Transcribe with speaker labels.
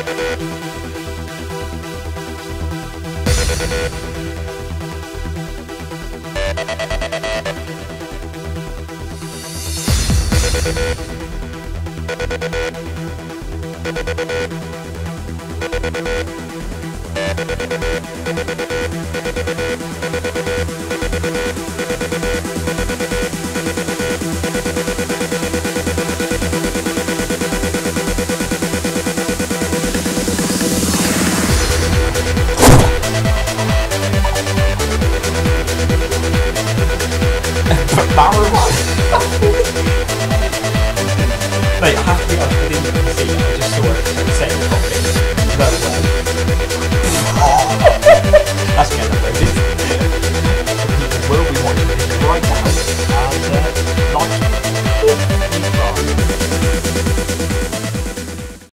Speaker 1: Mate, I have to be honest, I didn't see it, I just saw it set in the cockpit. That's getting uploaded. People will be watching this right now, and like